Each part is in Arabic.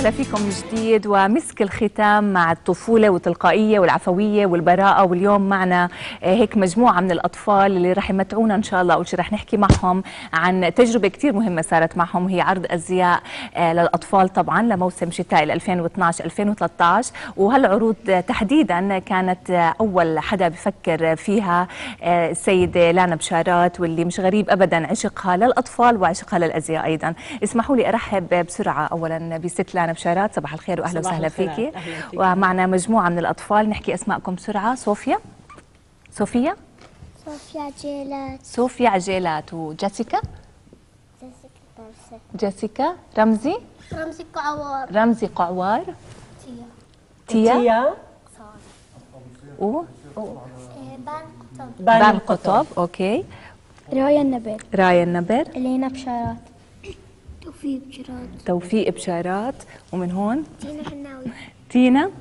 وسهلا فيكم من جديد ومسك الختام مع الطفولة والتلقائية والعفوية والبراءة. واليوم معنا هيك مجموعة من الأطفال اللي راح يمتعونا إن شاء الله. أول شيء راح نحكي معهم عن تجربة كتير مهمة صارت معهم، هي عرض أزياء للأطفال طبعا لموسم شتاء 2012-2013. وهالعروض تحديدا كانت أول حدا بفكر فيها السيدة لانا بشارات، واللي مش غريب أبدا عشقها للأطفال وعشقها للأزياء أيضا. اسمحوا لي أرحب بسرعة أولا بست لانا بشارات، صباح الخير وأهلا وسهلا فيكي. ومعنا مجموعة من الأطفال، نحكي أسماءكم بسرعة. صوفيا عجيلات. صوفيا عجيلات. وجيسيكا رمزي قعوار. تيا بان قطب. اوكي. رايا النبر. الينا بشارات. توفيق بشارات. ومن هون تينا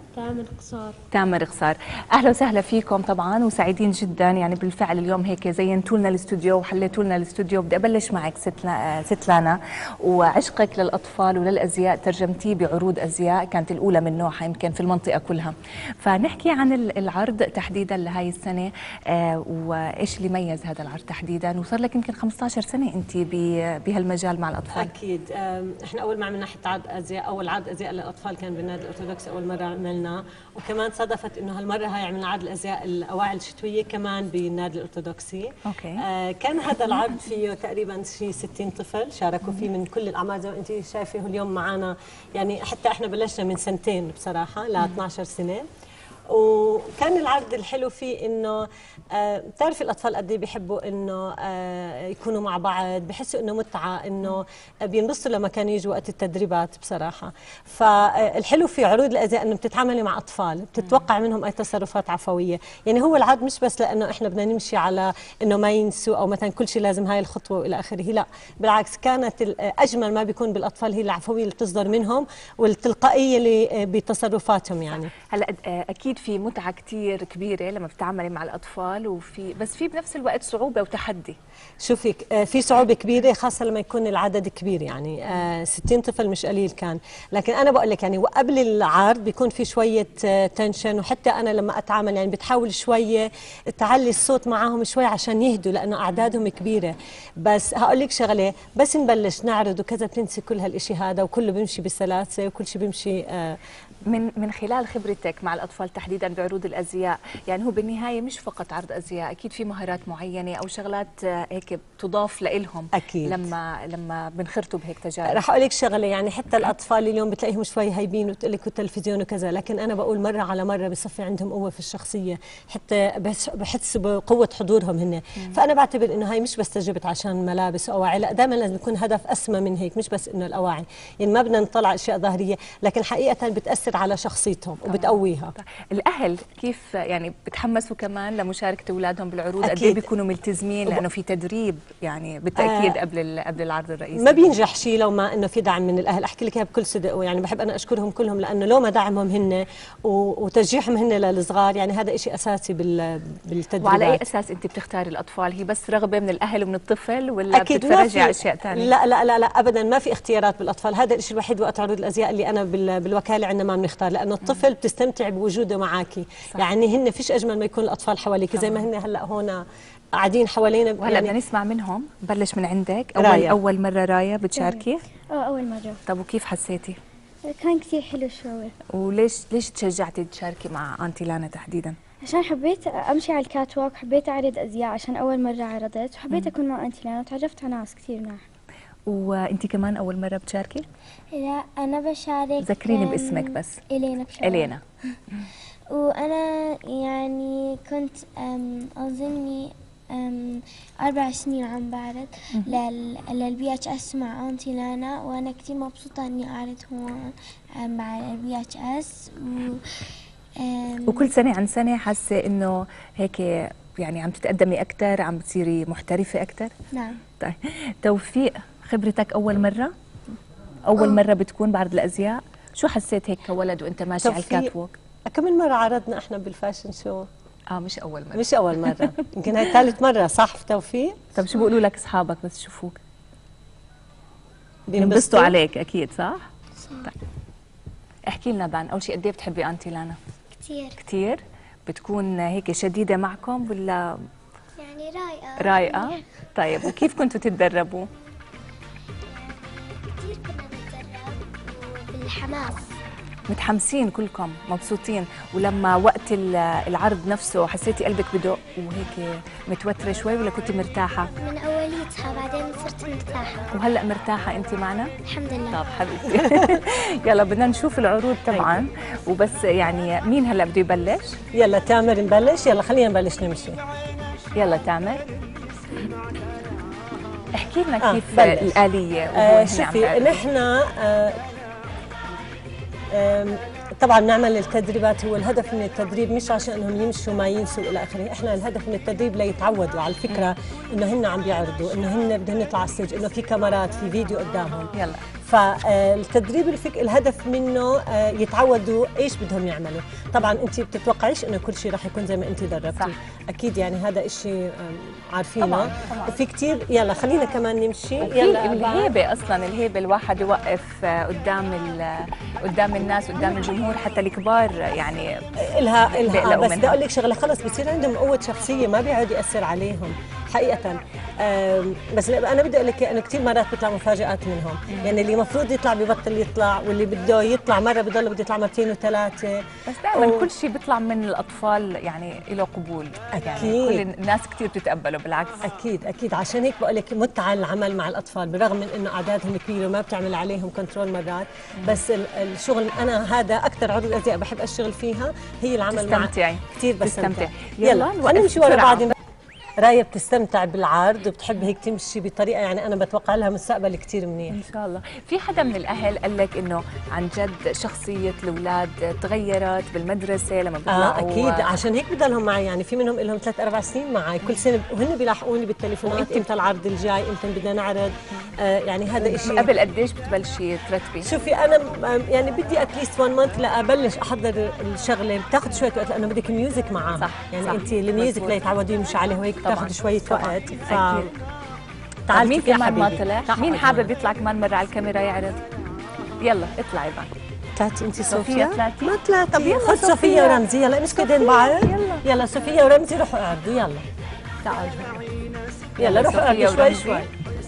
تامر قصار. اهلا وسهلا فيكم طبعا، وسعيدين جدا يعني بالفعل اليوم هيك زينتوا لنا الاستوديو وحليتوا لنا الاستوديو. بدي ابلش معك ست لانا، وعشقك للاطفال وللازياء ترجمتيه بعروض ازياء كانت الاولى من نوعها يمكن في المنطقه كلها. فنحكي عن العرض تحديدا لهي السنه، وايش اللي ميز هذا العرض تحديدا؟ وصار لك يمكن 15 سنه انت بهالمجال مع الاطفال. اكيد. احنا اول ما عملنا حتى عرض ازياء، اول عرض ازياء للاطفال كان بالنادي الارثوذكسي اول مره عملنا، وكمان صادفت انه هالمره هاي عملنا عرض الازياء الاواعي الشتويه كمان بالنادي الارثوذكسي. اوكي. كان هذا العرض فيه تقريبا شيء 60 طفل شاركوا فيه من كل الاعمار، زي ما انت شايفه اليوم معنا. يعني حتى احنا بلشنا من سنتين بصراحه ل 12 سنه. وكان العرض الحلو فيه انه بتعرفي الاطفال قد ايه بيحبوا انه يكونوا مع بعض، بحسوا انه متعه، انه بينبسطوا لما كانوا يجوا وقت التدريبات بصراحه. فالحلو في عروض الازياء انه بتتعاملي مع اطفال، بتتوقع منهم اي تصرفات عفويه. يعني هو العرض مش بس لانه احنا بدنا نمشي على انه ما ينسوا او مثلا كل شيء لازم هاي الخطوه والى اخره، لا بالعكس، كانت اجمل ما بيكون بالاطفال هي العفويه اللي بتصدر منهم والتلقائيه اللي بتصرفاتهم. يعني هلا اكيد في متعه كثير كبيره لما بتتعاملي مع الاطفال، بس في بنفس الوقت صعوبه وتحدي. شوفي، في صعوبه كبيره خاصه لما يكون العدد كبير، يعني 60 طفل مش قليل كان. لكن انا بقول لك يعني قبل العرض بيكون في شويه تنشن، وحتى انا لما اتعامل يعني بتحاول شويه تعلي الصوت معاهم شوي عشان يهدوا لانه اعدادهم كبيره. بس هقول لك شغله، بس نبلش نعرض وكذا بتنسي كل هالشيء هذا، وكله بيمشي بسلاسه وكل شيء بيمشي. من خلال خبرتك مع الأطفال تحديدا بعروض الأزياء، يعني هو بالنهاية مش فقط عرض أزياء، أكيد في مهارات معينة أو شغلات هيك تضاف لإلهم أكيد لما بنخرطوا بهيك تجارب. رح أقول لك شغلة، يعني حتى الأطفال اليوم بتلاقيهم شوي هايبين وتقول لك التلفزيون وكذا، لكن أنا بقول مرة على مرة بصفي عندهم قوة في الشخصية، حتى بحس بقوة حضورهم هن. فأنا بعتبر إنه هاي مش بس تجربة عشان ملابس أو أواعي، لا دائما لازم يكون هدف أسمى من هيك، مش بس إنه الأواعي، يعني ما بدنا نطلع أشياء ظاهرية، لكن حقيقة بتأثر على شخصيتهم وبتقويها. الأهل كيف يعني بتحمسوا كمان لمشاركة أولادهم بالعروض؟ قد ايه بيكونوا ملتزمين لأنه في تدريب يعني بالتأكيد قبل العرض الرئيسي؟ ما بينجح شيء لو ما إنه في دعم من الأهل، أحكي لك بكل صدق، ويعني بحب أنا أشكرهم كلهم، لأنه لو ما دعمهم هن وتشجيعهم هن للصغار، يعني هذا شيء أساسي بالتدريبات. وعلى أي أساس أنت بتختاري الأطفال؟ هي بس رغبة من الأهل ومن الطفل ولا بتتفرجي على أشياء ثانية؟ لا لا لا لا أبدا، ما في اختيارات بالأطفال. هذا الشيء الوحيد وقت عروض الأزياء اللي أنا بالوكالة عندنا ما بنختار، لأنه الطفل بتستمتع بوجوده معاكي. يعني هن فيش أجمل ما يكون الأطفال حواليك، زي ما هن هلا هون قاعدين حوالينا. وهلا بدنا نسمع منهم. بلش من عندك. أول مرة رايا بتشاركي؟ أول مرة. طب وكيف حسيتي؟ كان كثير حلو شوي. وليش تشجعتي تشاركي مع أنتي لانا تحديدا؟ عشان حبيت أمشي على الكات ووك، حبيت أعرض أزياء عشان أول مرة عرضت، وحبيت أكون مع أنتي لانا وتعرفت على ناس كثير مناح. وأنتي كمان أول مرة بتشاركي؟ لا أنا بشارك. ذكريني باسمك بس. إلينا بشارك. إلينا. وأنا يعني كنت أظني 4 سنين عم بعرض للبي اتش اس مع أنتي لانا، وأنا كتير مبسوطة إني أعرض هون مع البي اتش اس. وكل سنة عن سنة حاسة إنه هيك يعني عم تتقدمي أكثر، عم بتصيري محترفة أكثر؟ نعم. طيب توفيق، خبرتك أول مرة بتكون بعرض الأزياء، شو حسيت هيك كولد وأنت ماشي على الكات ووك؟ كم من مرة عرضنا احنا بالفاشن شو؟ مش أول مرة. مش أول مرة، يمكن هاي ثالث مرة، صح في توفيق؟ طب شو بيقولوا لك أصحابك بس يشوفوك؟ بينبسطوا عليك أكيد، صح؟ طيب احكي لنا بان، اول شيء قد ايه بتحبي انتي لانا؟ كتير. كثير. بتكون هيك شديده معكم ولا يعني رايقة. رايقه؟ طيب وكيف كنتوا تتدربوا؟ كتير كنا نتدرب وبالحماس. متحمسين كلكم، مبسوطين، ولما وقت العرض نفسه حسيتي قلبك بدق وهيك متوتره شوي ولا كنتي مرتاحه؟ من أوليتها بعدين صرت مرتاحة. وهلا مرتاحه انت معنا؟ الحمد لله. طب حبيبتي يلا بدنا نشوف العروض طبعا، وبس يعني مين هلا بده يبلش؟ يلا تامر نبلش، يلا خلينا نبلش نمشي. يلا تامر احكي لنا كيف بلش. الآلية. شوفي نحن طبعا نعمل التدريبات، هو الهدف من التدريب مش عشان انهم يمشوا ما ينسوا الى اخره، احنا الهدف من التدريب ليتعودوا على الفكره انه هن عم بيعرضوا، انه هن بدهم يطلعوا على الستيج، انه في كاميرات، في فيديو قدامهم. يلا فالتدريب الهدف منه يتعودوا ايش بدهم يعملوا. طبعا انت بتتوقعيش انه كل شيء راح يكون زي ما انت دربتي، اكيد يعني هذا شيء عارفينه. طبعا. وفي كثير، يلا خلينا كمان نمشي. يلا الهيبه، اصلا الهيبه الواحد يوقف قدام الناس، قدام الجمهور، حتى الكبار يعني الها بس بدي اقول لك شغله، خلص بصير عندهم قوه شخصيه ما بيعود ياثر عليهم حقيقه. بس انا بدي اقول لك انه كثير مرات بيطلع مفاجات منهم، يعني اللي المفروض يطلع ببطل يطلع، واللي بده يطلع مره بضل بده يطلع مرتين وثلاثه. بس دائما كل شيء بيطلع من الاطفال يعني له قبول، اكيد يعني كل الناس كثير بتتقبله بالعكس. اكيد عشان هيك بقول لك متعه العمل مع الاطفال، برغم من انه اعدادهم كبيره وما بتعمل عليهم كنترول مرات، بس الشغل انا هذا اكثر عروض ازياء بحب اشتغل فيها، هي العمل مع كثير بستمتع. يلا خلينا نمشي ورا بعض. راية بتستمتع بالعرض وبتحب هيك تمشي بطريقه، يعني انا بتوقع لها مستقبل كثير منيح ان شاء الله. في حدا من الاهل قال لك انه عن جد شخصيه الاولاد تغيرت بالمدرسه لما بيطلعوا؟ اكيد، عشان هيك بضلهم معي، يعني في منهم لهم 3-4 سنين معي كل سنه، وهن بيلاحقوني بالتليفونات امتى العرض الجاي، امتى بدنا نعرض. يعني هذا شيء. قبل قديش بتبلشي ترتبي؟ شوفي انا يعني بدي اتليست 1 مانث لابلش احضر الشغله، بتاخذ شويه وقت لانه بدك ميوزك معاه. صح. يعني صح. انت الميوزك ليتعودوا يمشي عليه وهيك بتاخذ شويه وقت. تعال مين كمان ما طلع؟ مين حابب يطلع كمان مره على الكاميرا يعرض؟ يلا اطلعي بقى. طلعتي انت صوفيا؟ طلعتي؟ ما طلعتي. طب يلا خذ صوفيا ورمزي، يلا امسكوا ايدين بعض. يلا صوفيا ورمزي روحوا اعرضوا. يلا تعالوا يلا روحوا اعرضوا شوي.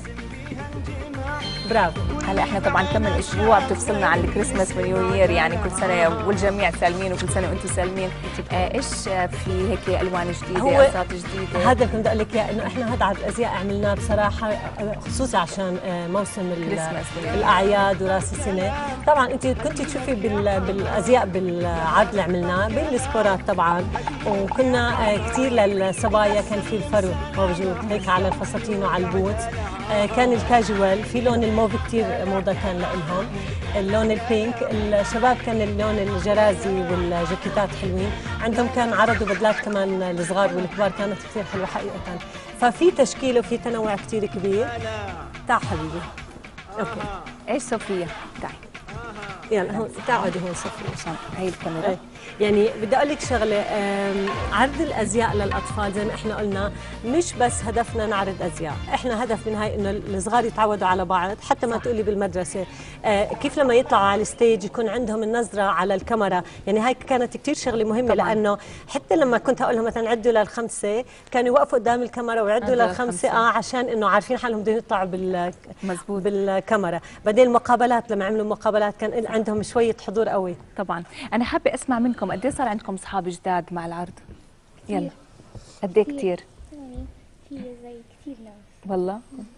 برافو. هلا احنا طبعا كم من اسبوع بتفصلنا عن الكريسماس ونيو يير، يعني كل سنه والجميع سالمين وكل سنه وانتم سالمين. ايش في هيك الوان جديده، اصوات جديده؟ هذا كنت اقول لك انه احنا هذا عرض الازياء عملناه بصراحه خصوصي عشان موسم الاعياد وراس السنه. طبعا انت كنت تشوفي بالازياء بالعرض اللي عملناه بالسبورات طبعا، وكنا كثير للصبايا كان في الفرو موجود هيك على الفساتين وعلى البوت. كان الكاجوال في لون الموف كثير موضه كان لهم، اللون البينك. الشباب كان اللون الجرازي والجاكيتات حلوين عندهم، كان عرضوا بدلات كمان الصغار والكبار كانت كثير حلوه حقيقه. ففي تشكيله وفي تنوع كثير كبير. تعال حبيبي. اوكي ايش صوفيا؟ تعي يلا هون تقعدي هون صوفيا عشان هي الكاميرا. يعني بدي اقول لك شغله، عرض الازياء للاطفال زي ما احنا قلنا مش بس هدفنا نعرض ازياء، احنا هدف من هاي انه الصغار يتعودوا على بعض، حتى ما تقولي بالمدرسه كيف لما يطلعوا على الستيج يكون عندهم النظره على الكاميرا. يعني هاي كانت كثير شغله مهمه طبعاً. لانه حتى لما كنت اقول لهم مثلا عدوا للخمسه كانوا يوقفوا قدام الكاميرا ويعدوا للخمسه عشان انه عارفين حالهم بدهم يطلعوا بالكاميرا. بعدين المقابلات لما عملوا مقابلات كان عندهم شويه حضور قوي. طبعا انا حابه اسمع منكم قد ايه صار عندكم اصحاب جداد مع العرض؟ يلا قد ايه كثير؟ في زي كثير ناس والله.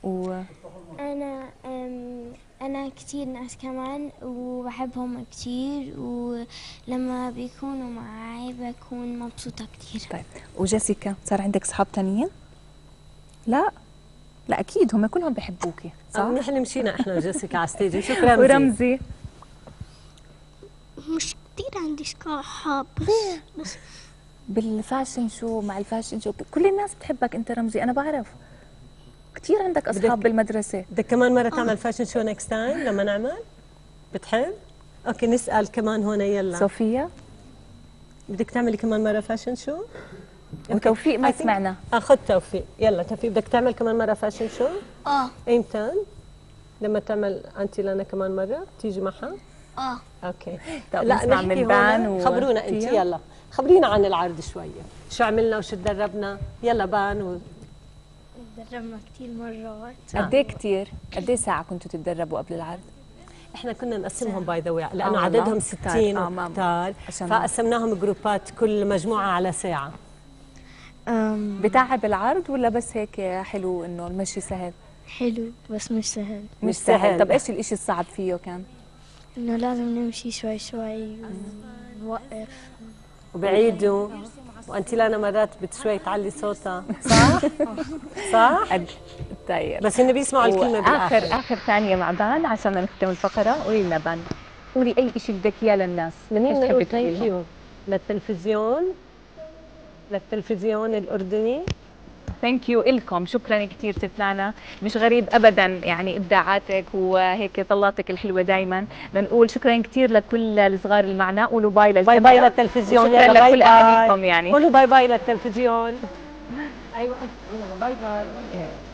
انا كثير ناس كمان وبحبهم كثير، ولما بيكونوا معي بكون مبسوطه كثير. طيب وجيسيكا صار عندك اصحاب ثانيين؟ لا اكيد هم كلهم بحبوكي صح؟ نحن مشينا احنا وجيسيكا على ستيج. شكرا. ورمزي مش كثير عندي صحاب بس بالفاشن شو، مع الفاشن شو كل الناس بتحبك انت رمزي، انا بعرف كثير عندك اصحاب بالمدرسه. بدك كمان مره تعمل فاشن شو نكست تايم لما نعمل؟ بتحب؟ اوكي نسال كمان هون. يلا صوفيا بدك تعملي كمان مره فاشن شو؟ وتوفيق ما سمعنا. خذ توفيق. يلا توفيق بدك تعمل كمان مره فاشن شو؟ امتى؟ لما تعمل انت لنا كمان مره تيجي معها؟ اوكي. طب لا نسمع نحكي من بان هون. خبرونا انت، يلا خبرينا عن العرض شويه، شو عملنا وشو تدربنا. يلا بان. تدربنا كثير مرات. قد ايه كثير؟ قد ايه ساعه كنتوا تتدربوا قبل العرض؟ احنا كنا نقسمهم باي ذا واي لانه والله؟ عددهم 60 وكتار، فقسمناهم جروبات كل مجموعه على ساعه. بتعب العرض ولا بس هيك حلو انه المشي سهل؟ حلو بس مش سهل. مش سهل. طب ايش الاشي الصعب فيه كان؟ انه لازم نمشي شوي شوي ونوقف وبعيدوا. وانت لانا مرات بشوي تعلي صوتها، صح؟ صح؟ طيب بس هن بيسمعوا الكلمه بالاخر. اخر ثانيه مع بان عشان نختم الفقره. قولي لنا بان، قولي اي شيء بدك اياه للناس. منين نقول ثانك يو للتلفزيون الاردني. ثانك يو إلكم، شكرا كثير تتلانا. مش غريب ابدا يعني ابداعاتك وهيك طلاتك الحلوه دايما. بنقول شكرا كثير لكل الصغار اللي معنا. قولوا باي باي باي للتلفزيون. شكرا لكل اهاليكم يعني. قولوا باي باي للتلفزيون. ايوه باي باي.